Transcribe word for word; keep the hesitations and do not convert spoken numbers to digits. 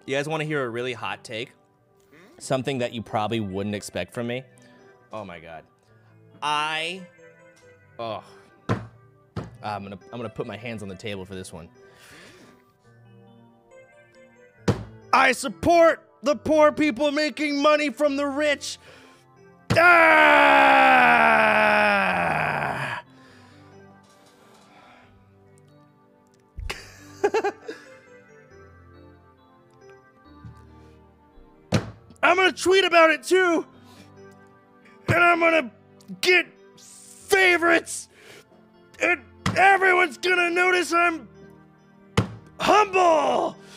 You guys want to hear a really hot take? Something that you probably wouldn't expect from me? Oh my god. I oh I'm gonna I'm gonna put my hands on the table for this one. I support the poor people making money from the rich. Ah! I'm gonna tweet about it too, and I'm gonna get favorites, and everyone's gonna notice I'm humble.